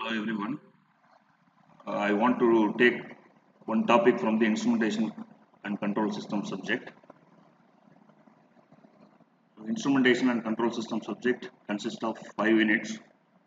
Hello everyone. I want to take one topic from the instrumentation and control system subject. So, instrumentation and control system subject consists of 5 units.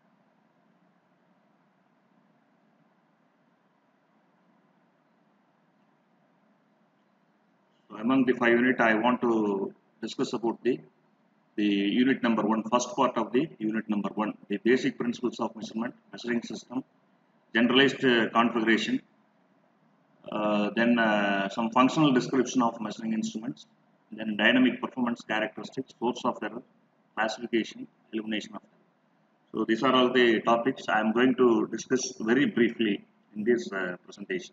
So, among the 5 units, I want to discuss about the unit number one, first part of the unit number one, the basic principles of measurement, measuring system, generalized configuration, then some functional description of measuring instruments, then dynamic performance characteristics, source of error, classification, elimination of error. So these are all the topics I am going to discuss very briefly in this presentation.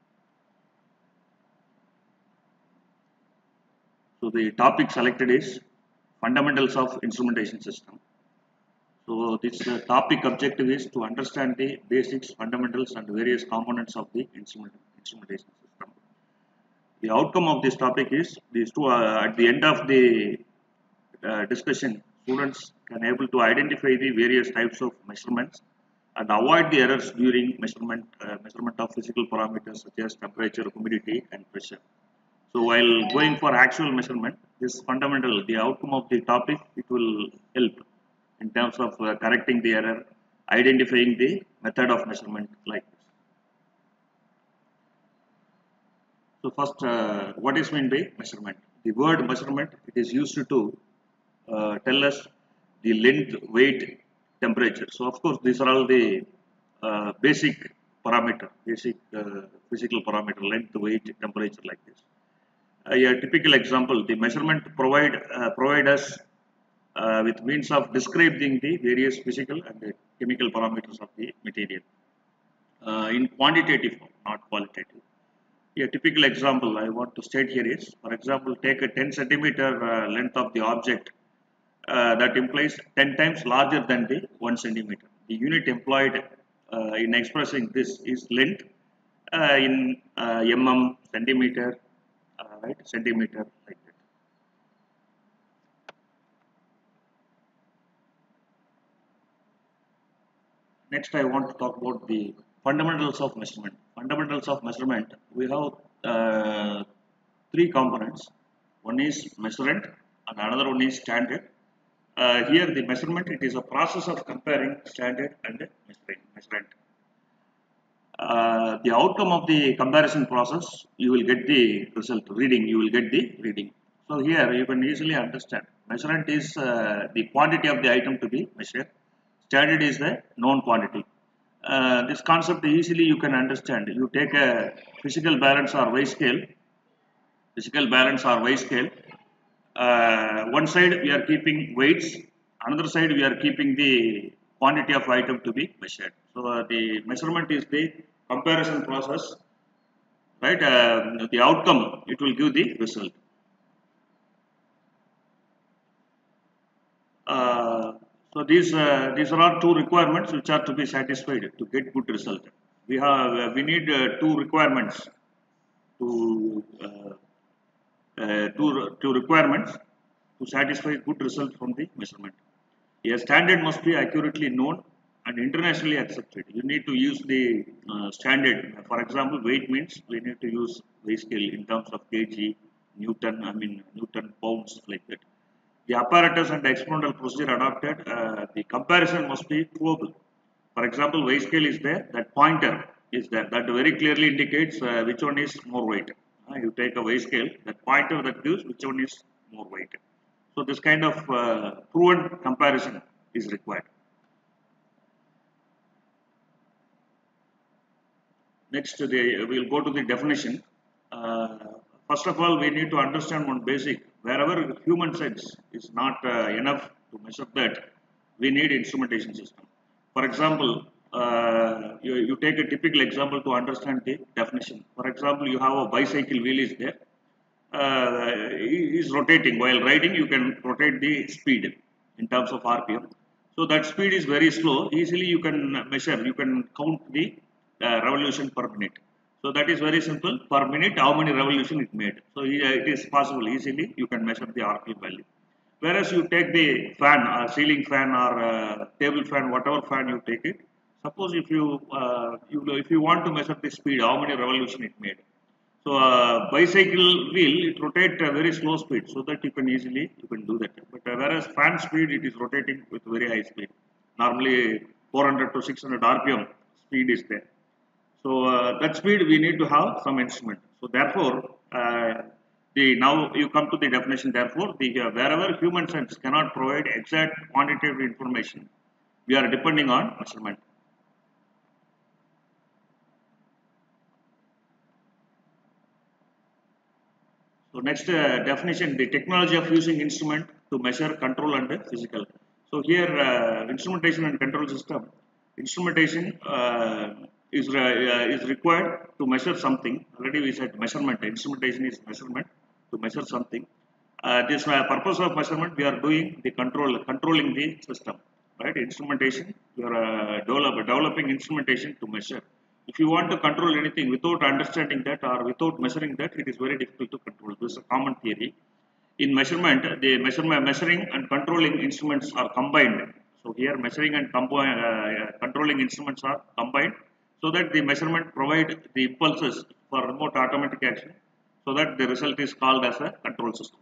So the topic selected is fundamentals of instrumentation system. So this topic objective is to understand the basics, fundamentals and various components of the instrumentation system. The outcome of this topic is these two. At the end of the discussion, students can able to identify the various types of measurements and avoid the errors during measurement of physical parameters such as temperature, humidity, and pressure. So while going for actual measurement, this fundamental, the outcome of the topic, it will help in terms of correcting the error, identifying the method of measurement like this. So first, what is meant by measurement? The word measurement, it is used to tell us the length, weight, temperature. So of course, these are all the basic parameter, basic physical parameter, length, weight, temperature like this. A typical example, the measurement provide us with means of describing the various physical and the chemical parameters of the material in quantitative form, not qualitative. A typical example I want to state here is, for example, take a 10 centimeter length of the object that implies 10 times larger than the 1 centimeter. The unit employed in expressing this is length in mm, centimeter, right, centimeter like that. Next, I want to talk about the fundamentals of measurement. Fundamentals of measurement, we have three components. One is measurement and another one is standard. Here the measurement, it is a process of comparing standard and measurement. The outcome of the comparison process, you will get the result reading, you will get the reading. So here you can easily understand. Measurement is the quantity of the item to be measured. Standard is the known quantity. This concept easily you can understand. You take a physical balance or weight scale. Physical balance or weight scale. One side we are keeping weights. Another side we are keeping the quantity of item to be measured. So the measurement is the comparison process, right? The outcome, it will give the result. So these are two requirements which are to be satisfied to get good result. We need two requirements to two requirements to satisfy good result from the measurement. A standard must be accurately known and internationally accepted. You need to use the standard. For example, weight means we need to use weight scale in terms of kg, Newton, pounds, like that. The apparatus and experimental procedure adopted, the comparison must be provable. For example, weight scale is there, that pointer is there, that very clearly indicates which one is more weight. You take a weight scale, that pointer that gives which one is more weight. So this kind of proven comparison is required. Next, we'll go to the definition. First of all, we need to understand one basic. Wherever human sense is not enough to measure that, we need instrumentation system. For example, you take a typical example to understand the definition. For example, you have a bicycle wheel is there. Is rotating. While riding, you can rotate the speed in terms of RPM. So that speed is very slow. Easily you can measure, you can count the revolution per minute. So that is very simple. Per minute, how many revolution it made. So it is possible easily. You can measure the RPM value. Whereas you take the fan, ceiling fan or table fan, whatever fan you take it. Suppose if you want to measure the speed, how many revolution it made. So bicycle wheel it rotate a very slow speed, so that you can do that. But whereas fan speed it is rotating with very high speed. Normally 400 to 600 RPM speed is there. So that speed we need to have some instrument. So therefore, the now you come to the definition. Therefore, the wherever human sense cannot provide exact quantitative information, we are depending on measurement. So next definition, the technology of using instrument to measure, control and physical. So here instrumentation and control system, instrumentation is required to measure something. Already we said measurement, instrumentation is measurement to measure something. This purpose of measurement we are doing the controlling the system, right? Instrumentation, you are developing instrumentation to measure. If you want to control anything without understanding that or without measuring that, it is very difficult to control. This is a common theory. In measurement, the measuring and controlling instruments are combined. So here measuring and controlling instruments are combined so that the measurement provide the impulses for remote automatic action so that the result is called as a control system.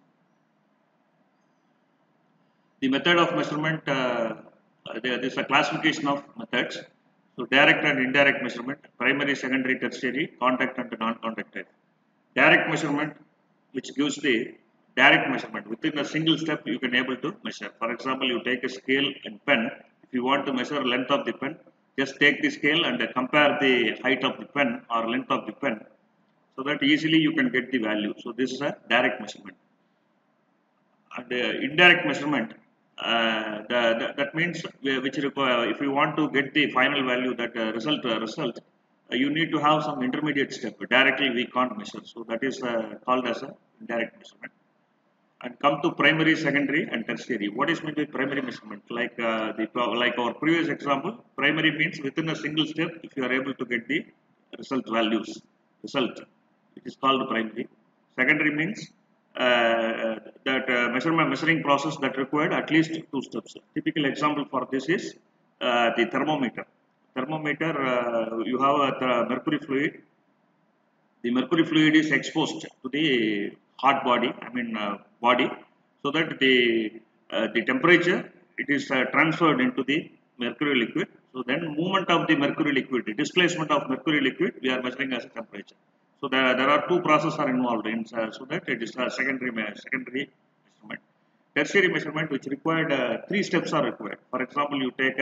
The method of measurement, there is a classification of methods. So direct and indirect measurement, primary, secondary, tertiary, contact and non-contact type. Direct measurement, which gives the direct measurement. Within a single step, you can able to measure. For example, you take a scale and pen. If you want to measure length of the pen, just take the scale and compare the height of the pen or length of the pen, so that easily you can get the value. So this is a direct measurement. And indirect measurement, that means which require, if you want to get the final value, that result, you need to have some intermediate step. Directly we can't measure, so that is called as a indirect measurement. And come to primary, secondary, and tertiary. What is meant by primary measurement? Like like our previous example, primary means within a single step, if you are able to get the result, it is called primary. Secondary means that measuring process that required at least 2 steps. Typical example for this is the thermometer. Thermometer, you have a mercury fluid. The mercury fluid is exposed to the hot body, body, so that the temperature it is transferred into the mercury liquid. So then movement of the mercury liquid, the displacement of mercury liquid, we are measuring as a temperature. So there are 2 processes are involved in so that it is a secondary measurement. Tertiary measurement, which required 3 steps are required. For example, you take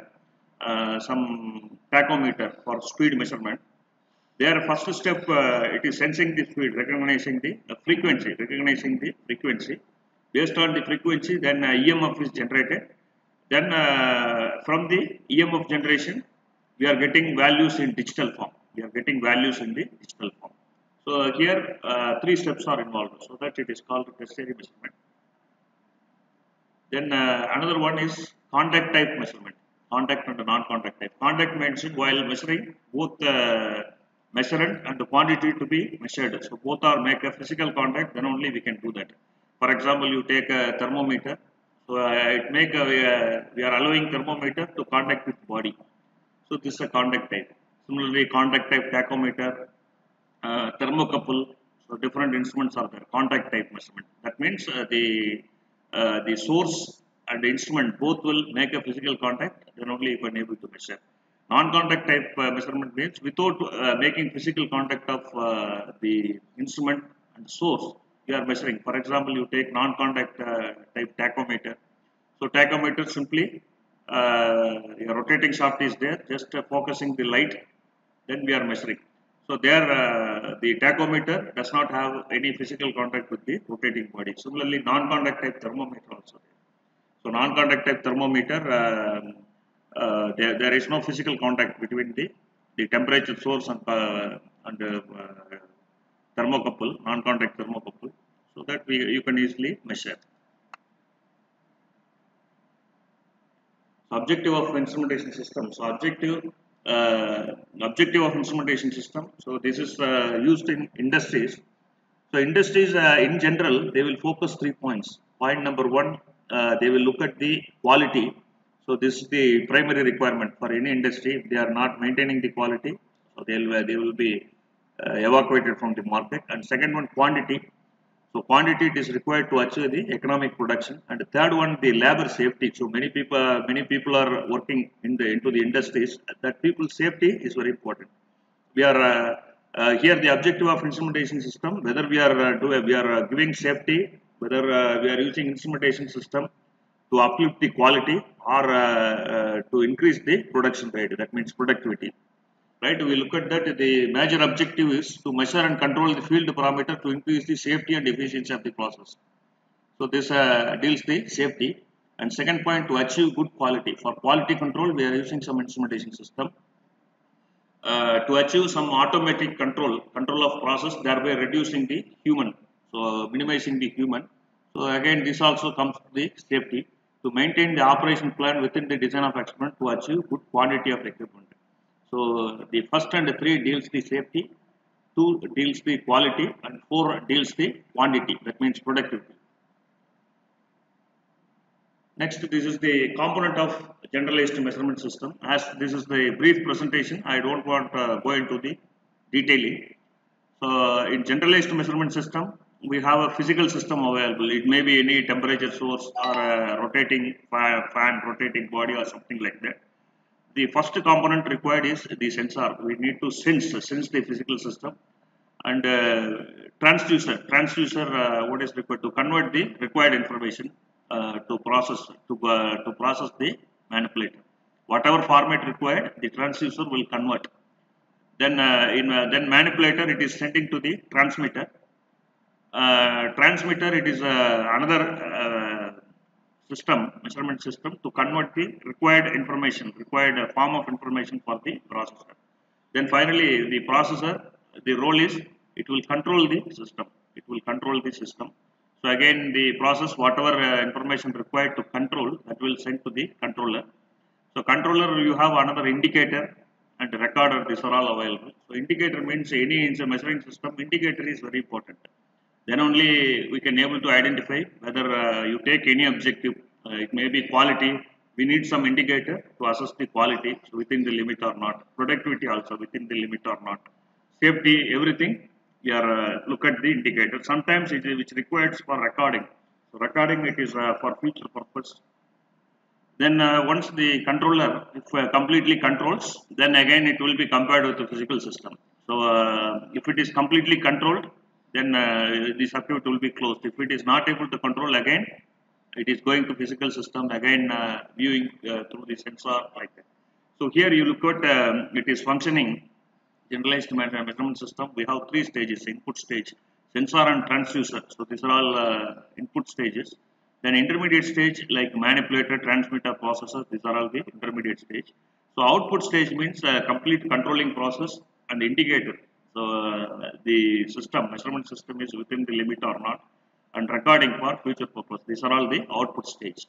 some tachometer for speed measurement. There, first step it is sensing the speed, recognizing the frequency. Based on the frequency, then EMF is generated. Then from the EMF generation, we are getting values in digital form. So here 3 steps are involved, so that it is called tertiary measurement. Then another one is contact type measurement, contact and non-contact type. Contact means while measuring both measurement and the quantity to be measured. So both are make a physical contact, then only we can do that. For example, you take a thermometer. So we are allowing thermometer to contact with body. So this is a contact type. Similarly, contact type tachometer, thermocouple. So different instruments are there. Contact type measurement. That means the source and the instrument both will make a physical contact. Then only you can able to measure. Non-contact type measurement means without making physical contact of the instrument and source, you are measuring. For example, you take non-contact type tachometer. So tachometer simply your rotating shaft is there, just focusing the light, then we are measuring. So there the tachometer does not have any physical contact with the rotating body. Similarly, non-contact type thermometer also there. So non-contact type thermometer, there is no physical contact between the temperature source and thermocouple, non-contact thermocouple, so that you can easily measure. So objective of instrumentation system. So objective of instrumentation system. So this is used in industries. So industries in general, they will focus 3 points. Point number 1, they will look at the quality. So this is the primary requirement for any industry. If they are not maintaining the quality, so they will be evacuated from the market. And second one, quantity. So quantity it is required to achieve the economic production. And the third one, the labor safety. So many people are working into the industries. That people's safety is very important. We are here the objective of instrumentation system. Whether we are giving safety, whether we are using instrumentation system to uplift the quality or to increase the production rate. That means productivity. Right? We look at that. The major objective is to measure and control the field parameter to increase the safety and efficiency of the process. So this deals the safety. And second point, to achieve good quality. For quality control, we are using some instrumentation system to achieve some automatic control of process, thereby reducing the human. So minimizing the human. So again, this also comes to the safety to maintain the operation plan within the design of experiment to achieve good quantity of equipment. So the first and 3 deals the safety, 2 deals the quality, and 4 deals the quantity. That means productivity. Next, this is the component of generalized measurement system. As this is the brief presentation, I don't want to go into the detailing. So in generalized measurement system, we have a physical system available. It may be any temperature source or a rotating fan, rotating body or something like that. The first component required is the sensor. We need to sense the physical system, and transducer what is required to convert the required information to process the manipulator. Whatever format required, the transducer will convert. Then then manipulator it is sending to the transmitter. Transmitter it is another measurement system to convert the required information, required form of information for the processor. Then finally the processor, the role is it will control the system. It will control the system. So again the process whatever information required to control that will send to the controller. So controller you have another indicator and recorder, these are all available. So indicator means any measuring system, indicator is very important. Then only we can able to identify whether you take any objective. It may be quality. We need some indicator to assess the quality within the limit or not. Productivity also within the limit or not. Safety, everything. We are look at the indicator. Sometimes it is which requires for recording. So recording it is for future purpose. Then once the controller if completely controls, then again it will be compared with the physical system. So if it is completely controlled, then the circuit will be closed. If it is not able to control, again it is going to physical system, again viewing through the sensor like that. So here you look at it is functioning generalized measurement system. We have 3 stages: input stage, sensor and transducer. So these are all input stages. Then intermediate stage like manipulator, transmitter, processor, these are all the intermediate stage. So output stage means complete controlling process and indicator. So the measurement system is within the limit or not, and recording for future purpose. These are all the output stage.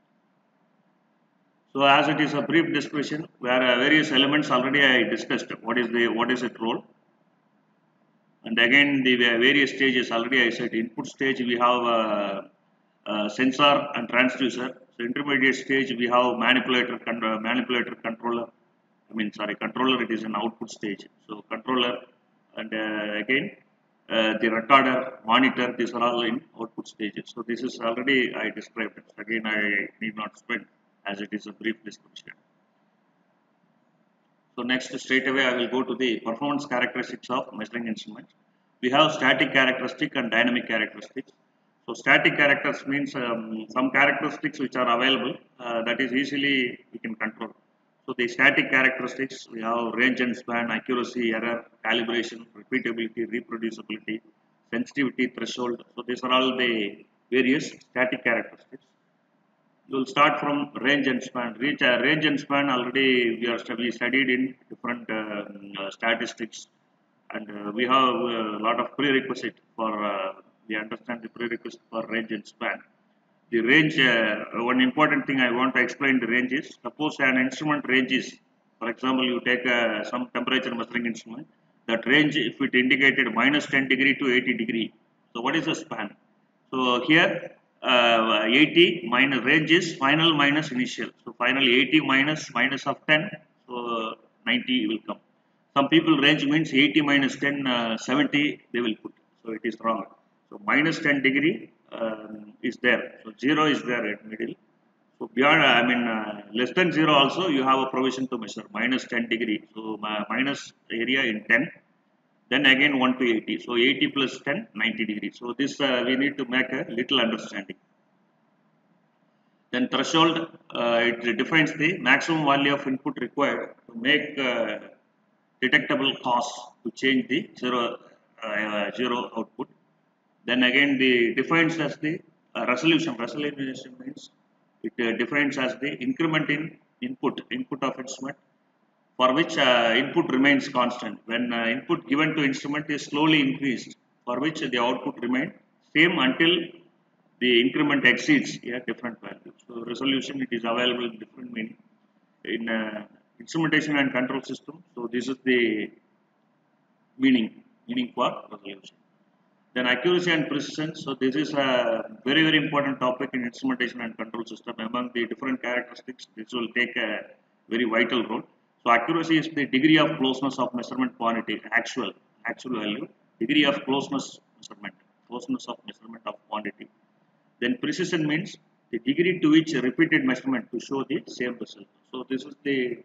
So as it is a brief description where various elements already I discussed. What is its role? And again the various stages already I said. Input stage we have sensor and transducer. So intermediate stage we have manipulator controller. Controller it is an output stage. So controller and again the recorder, monitor, these are all in output stages. So this is already I described. Again I need not spend as it is a brief description. So next straight away I will go to the performance characteristics of measuring instruments. We have static characteristic and dynamic characteristics. So static characters means some characteristics which are available that is easily we can control. So the static characteristics we have range and span, accuracy, error, calibration, repeatability, reproducibility, sensitivity, threshold. So these are all the various static characteristics. We will start from range and span. Range and span already we studied in different statistics, and we have a lot of prerequisite for we understand the prerequisite for range and span. The range, one important thing I want to explain the range is, suppose an instrument range is, for example, you take some temperature measuring instrument, that range if it indicated -10 degree to 80 degree. So what is the span? So here 80 minus range is final minus initial. So final 80 minus of 10, so 90 will come. Some people range means 80 minus 10, 70 they will put. So it is wrong. So minus 10 degree is there. So 0 is there at middle. So beyond, less than 0 also you have a provision to measure minus 10 degree. So minus area in 10. Then again 1 to 80. So 80 plus 10, 90 degrees. So this we need to make a little understanding. Then threshold, it defines the maximum value of input required to make detectable cause to change the zero output. Then again the defines as the resolution. Resolution means it defines as the increment in input of instrument for which input remains constant. When input given to instrument is slowly increased, for which the output remains same until the increment exceeds a different value. So resolution, it is available in different meaning in instrumentation and control system. So this is the meaning for resolution. Then accuracy and precision. So this is a very important topic in instrumentation and control system. Among the different characteristics, this will take a very vital role. So accuracy is the degree of closeness of measurement quantity, actual value, degree of closeness of measurement of quantity. Then precision means the degree to which repeated measurement to show the same result. So this is the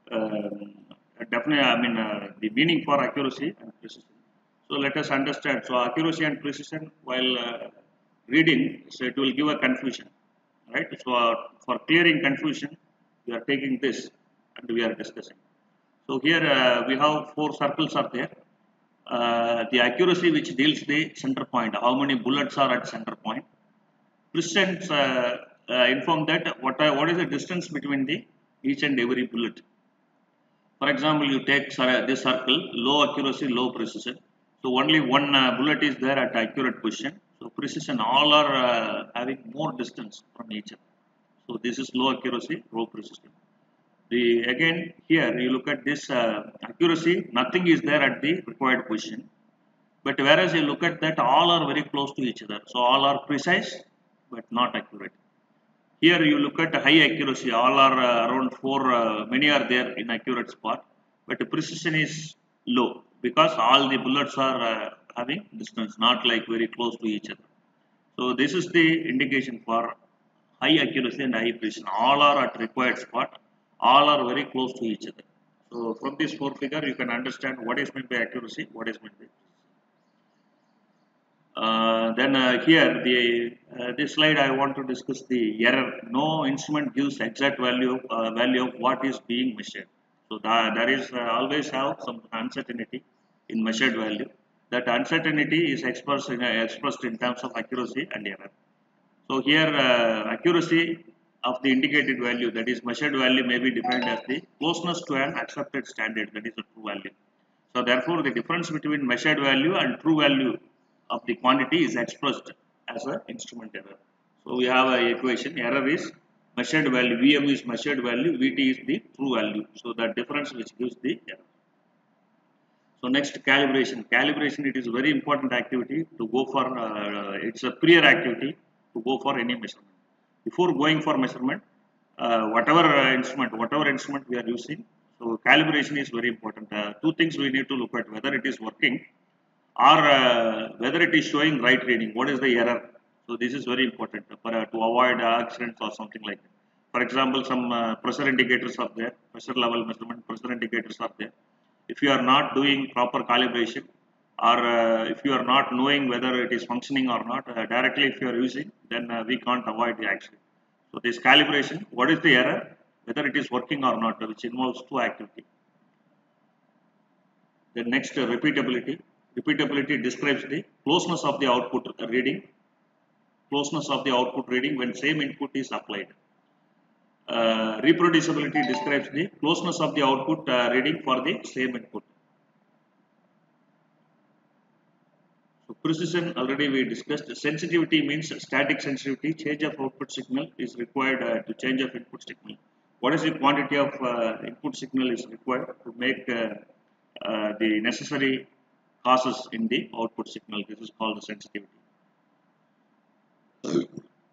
the meaning for accuracy and precision. So let us understand. So accuracy and precision, while reading, so it will give a confusion, right? So for clearing confusion, we are taking this and we are discussing. So here we have 4 circles are there. The accuracy which deals the center point, how many bullets are at center point. Precision inform that what is the distance between the each and every bullet. For example, you take this circle, low accuracy, low precision. So only one bullet is there at accurate position. So precision, all are having more distance from each other. So this is low accuracy, low precision. Again here you look at this accuracy, nothing is there at the required position. But whereas you look at that, all are very close to each other. So all are precise but not accurate. Here you look at high accuracy, all are around 4, many are there in accurate spot, but the precision is low because all the bullets are having distance, not like very close to each other. So this is the indication for high accuracy and high precision. All are at required spot, all are very close to each other. So from this 4 figure, you can understand what is meant by accuracy, what is meant by precision. Then here this slide I want to discuss the error. No instrument gives exact value of what is being measured. So there is always have some uncertainty in measured value. That uncertainty is expressed in terms of accuracy and error. So here accuracy of the indicated value, that is measured value, may be defined as the closeness to an accepted standard, that is a true value. So therefore the difference between measured value and true value of the quantity is expressed as an instrument error. So we have an equation, error is measured value, Vm is measured value, Vt is the true value. So the difference which gives the error. So next, calibration. Calibration, it is a very important activity to go for, it's a prior activity to go for any measurement. Before going for measurement, whatever instrument we are using, so calibration is very important. 2 things we need to look at, whether it is working or whether it is showing right reading. What is the error? So this is very important to avoid accidents or something like that. For example, some pressure indicators are there, pressure level measurement, pressure indicators are there. If you are not doing proper calibration, or if you are not knowing whether it is functioning or not, directly if you are using, then we can't avoid the accident. So this calibration, what is the error? Whether it is working or not, which involves 2 activities. The next, repeatability. Repeatability describes the closeness of the output reading. Closeness of the output reading when same input is applied. Reproducibility describes the closeness of the output reading for the same input. So precision, already we discussed. Sensitivity means static sensitivity. Change of output signal is required to change of input signal. What is the quantity of input signal is required to make the necessary causes in the output signal? This is called the sensitivity.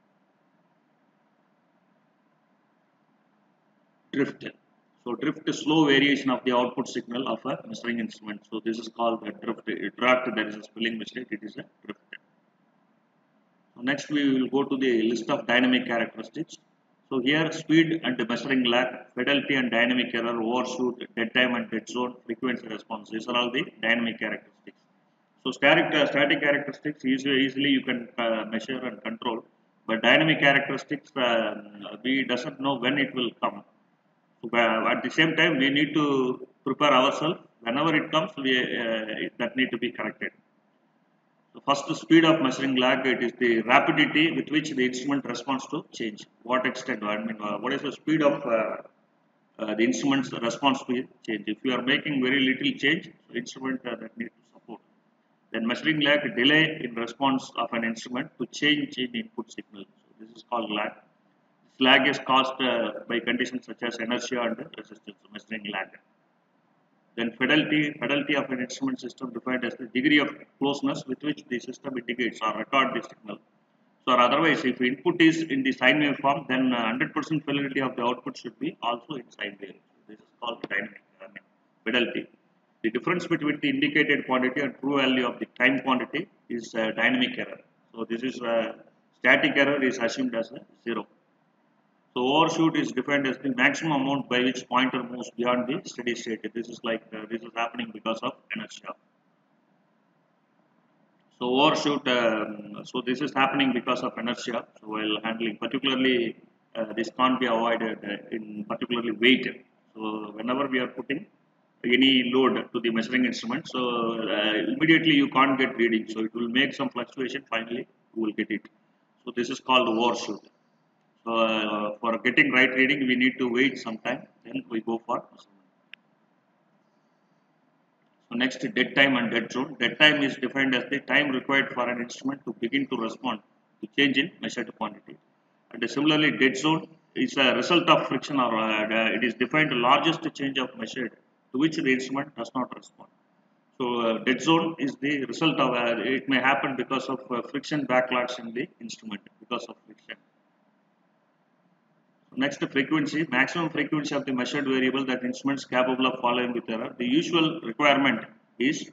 drift. So drift is slow variation of the output signal of a measuring instrument. So this is called the drift. Draft, there is a spelling mistake, it is a drift. So next we will go to the list of dynamic characteristics. So here speed and measuring lag, fidelity and dynamic error, overshoot, dead time and dead zone, frequency response. These are all the dynamic characteristics. So static characteristics easily you can measure and control, but dynamic characteristics we doesn't know when it will come. So at the same time we need to prepare ourselves. Whenever it comes, that need to be corrected. So first, the speed of measuring lag, it is the rapidity with which the instrument responds to change. What extent? I mean, what is the speed of the instrument's response to change? If you are making very little change, the instrument that need to support. Then measuring lag, delay in response of an instrument to change in input signal. So this is called lag. This lag is caused by conditions such as inertia and resistance. So measuring lag. Then fidelity of an instrument system defined as the degree of closeness with which the system indicates or record the signal. So or otherwise, if input is in the sine wave form, then 100% fidelity of the output should be also in sine wave. So this is called dynamic fidelity. The difference between the indicated quantity and true value of the time quantity is dynamic error. So this is static error is assumed as a 0. So overshoot is defined as the maximum amount by which pointer moves beyond the steady state. This is like this is happening because of inertia. So overshoot. So this is happening because of inertia. So while handling, particularly this can't be avoided in particularly weight. So whenever we are putting any load to the measuring instrument, so immediately you can't get reading. So it will make some fluctuation. Finally, you will get it. So this is called overshoot. So for getting right reading, we need to wait some time. Then we go for measurement. So next, dead time and dead zone. Dead time is defined as the time required for an instrument to begin to respond to change in measured quantity. And similarly, dead zone is a result of friction, or it is defined the largest change of measured to which the instrument does not respond. So dead zone is the result of it may happen because of friction backlash in the instrument because of friction. Next, frequency, maximum frequency of the measured variable that instruments capable of following with error. The usual requirement is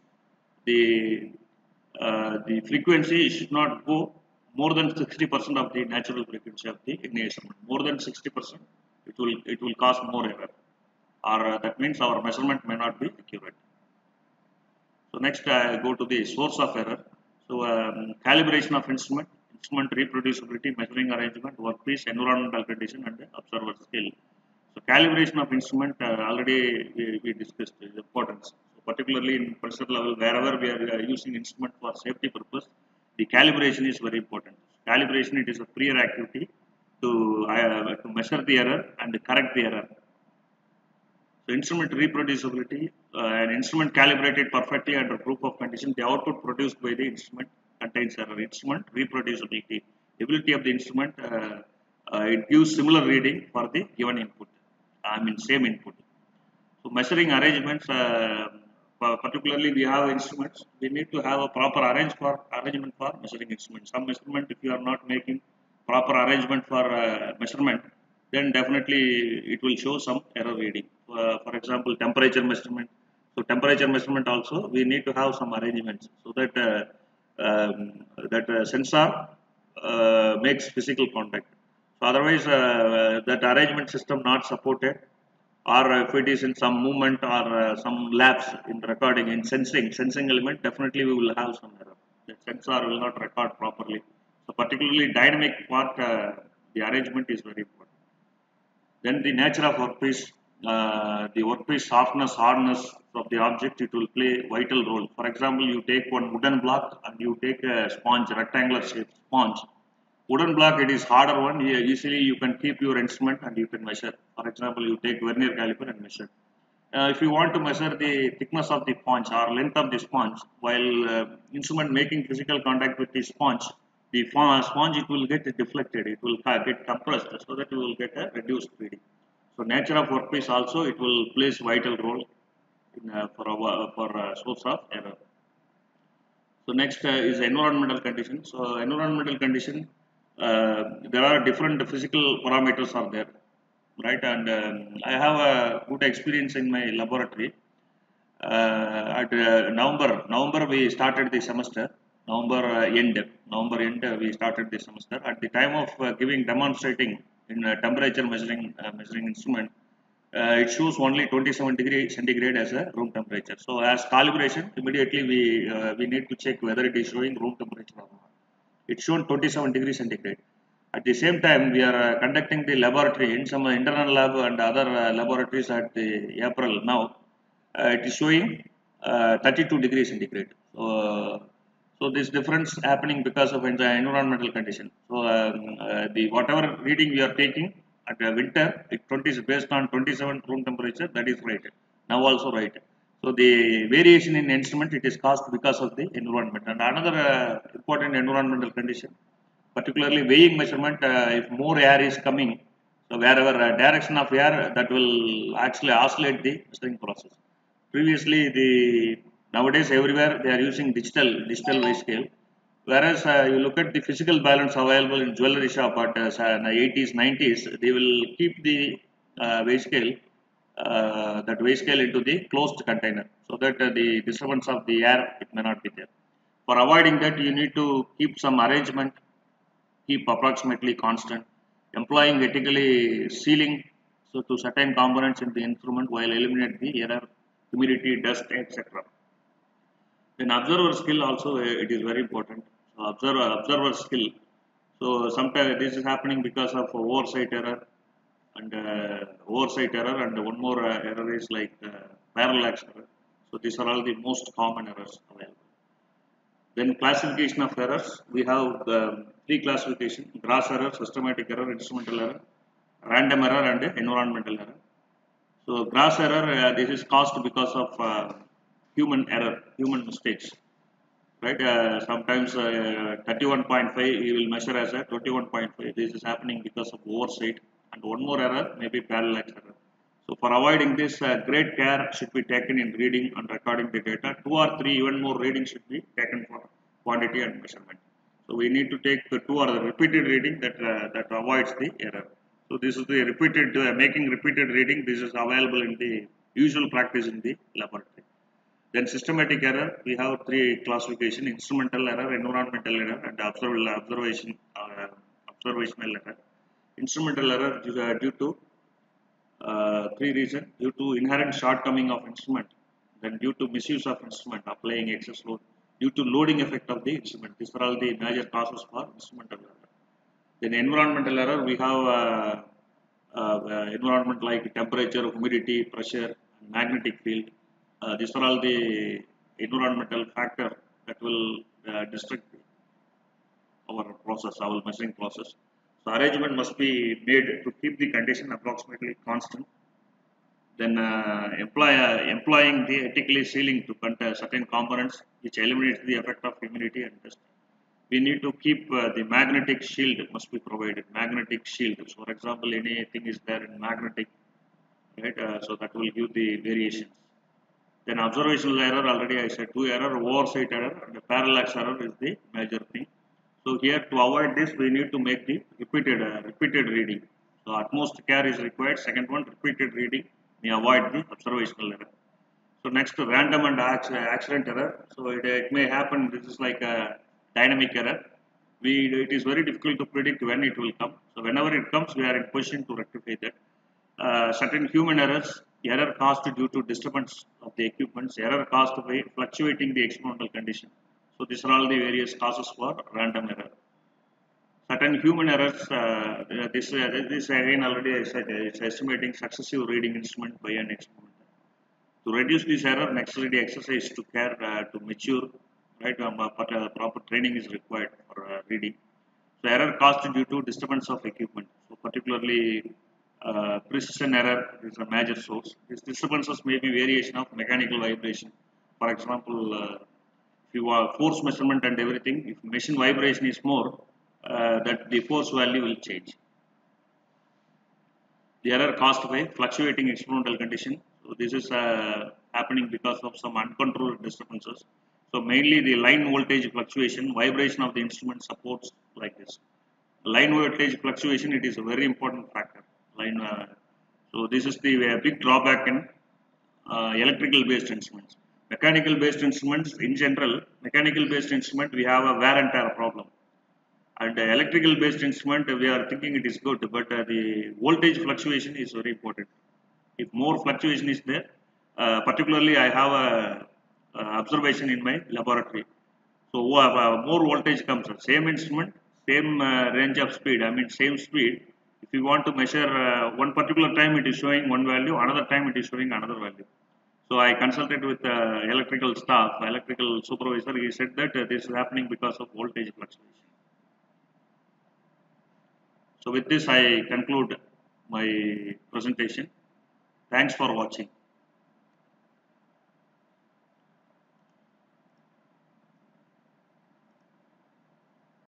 the frequency should not go more than 60% of the natural frequency of the instrument. More than 60%, it will cause more error, or that means our measurement may not be accurate. So next, I go to the source of error. So calibration of instrument reproducibility, measuring arrangement, workpiece, environmental condition, and observer skill. So calibration of instrument already we discussed the importance. So particularly in pressure level, wherever we are using instrument for safety purpose, the calibration is very important. Calibration, it is a prior activity to measure the error and correct the error. So instrument reproducibility, an instrument calibrated perfectly under proof of condition, the output produced by the instrument contains error. Instrument reproducibility, ability of the instrument, it gives similar reading for the given input. I mean same input. So measuring arrangements, particularly we have instruments, we need to have a proper arrangement for measuring instruments. Some measurement, if you are not making proper arrangement for measurement, then definitely it will show some error reading. For example, temperature measurement. So temperature measurement also we need to have some arrangements so that sensor makes physical contact. So otherwise, that arrangement system not supported, or if it is in some movement or some lapse in recording in sensing element, definitely we will have some error. The sensor will not record properly. So particularly dynamic part, the arrangement is very important. Then the nature of workpiece, the workpiece softness, hardness of the object, it will play vital role. For example, you take one wooden block and you take a sponge, rectangular shaped sponge. Wooden block, it is harder one. Easily you can keep your instrument and you can measure. For example, you take vernier caliper and measure. If you want to measure the thickness of the sponge or length of the sponge, while instrument making physical contact with the sponge it will get deflected, it will get compressed, so that you will get a reduced reading. So nature of workpiece also, it will plays vital role in, for source of error. So next is environmental conditions. So environmental condition, there are different physical parameters are there. right? And I have a good experience in my laboratory. At November we started the semester. November end we started the semester. At the time of giving demonstrating in temperature measuring instrument, it shows only 27 degree centigrade as a room temperature. So as calibration, immediately we need to check whether it is showing room temperature or not. It's shown 27 degrees centigrade. At the same time, we are conducting the laboratory in some internal lab and other laboratories at the April now. It is showing 32 degrees centigrade. So this difference happening because of the environmental condition. So the whatever reading we are taking at winter, it 20 is based on 27 room temperature. That is right. Now also right. So the variation in instrument it is caused because of the environment. And another important environmental condition, particularly weighing measurement, if more air is coming, so wherever direction of air, that will actually oscillate the measuring process. Previously, the nowadays everywhere they are using digital weight scale, whereas you look at the physical balance available in jewelry shop at 80s 90s, they will keep the weight scale that weight scale into the closed container, so that the disturbance of the air it may not be there. For avoiding that, you need to keep some arrangement, keep approximately constant, employing ethically sealing so to certain components in the instrument while eliminate the error, humidity, dust, etc. Then observer skill also it is very important. So observer skill. So sometimes this is happening because of oversight error, and one more error is like parallax error. So these are all the most common errors available. Then classification of errors, we have three classification: gross error, systematic error, instrumental error, random error, and environmental error. So gross error, this is caused because of human error, human mistakes, right? Sometimes 31.5 you will measure as a 21.5. This is happening because of oversight, and one more error may be parallax error. So for avoiding this, great care should be taken in reading and recording the data. 2 or 3 even more readings should be taken for quantity and measurement. So we need to take the 2 or the repeated reading that avoids the error. So this is the repeated making repeated reading. This is available in the usual practice in the laboratory. Then systematic error, we have three classification: instrumental error, environmental error, and observational error. Instrumental error due to three reasons: due to inherent shortcoming of instrument, then due to misuse of instrument, applying excess load, due to loading effect of the instrument. These are all the major causes for instrumental error. Then environmental error, we have environment like temperature, humidity, pressure, magnetic field. These are all the environmental factor that will disrupt our process, our measuring process. So arrangement must be made to keep the condition approximately constant. Then employing the ethically sealing to certain components which eliminates the effect of humidity and dust. We need to keep the magnetic shield must be provided. Magnetic shield. So for example, anything is there in magnetic, right? So that will give the variations. Then observational error, already I said two error, oversight error, and the parallax error is the major thing. So here to avoid this, we need to make the repeated reading. So utmost care is required. Second one, repeated reading may avoid the observational error. So next, random and accident error. So it may happen. This is like a dynamic error. It is very difficult to predict when it will come. So whenever it comes, we are in position to rectify that. Certain human errors, error caused due to disturbance of the equipments, error caused by fluctuating the experimental condition. So these are all the various causes for random error. Certain human errors, this again already I said, it's estimating successive reading instrument by an experiment. To reduce this error, necessary exercise to care to mature, right? But proper training is required for reading. So error caused due to disturbance of equipment. So particularly precision error is a major source. These disturbances may be variation of mechanical vibration. For example, if you have force measurement and everything, if machine vibration is more, that the force value will change. The error caused by fluctuating experimental condition. So this is happening because of some uncontrolled disturbances. So mainly the line voltage fluctuation, vibration of the instrument supports like this. Line voltage fluctuation, it is a very important factor. Line So this is the big drawback in electrical based instruments. Mechanical based instruments in general, mechanical based instrument we have a wear and tear problem. And electrical based instrument we are thinking it is good, but the voltage fluctuation is very important. If more fluctuation is there, particularly I have a observation in my laboratory. So more voltage comes, same instrument, same range of speed, I mean same speed. If you want to measure one particular time it is showing one value, another time it is showing another value. So I consulted with electrical staff, electrical supervisor, he said that this is happening because of voltage fluctuation. So with this I conclude my presentation. Thanks for watching.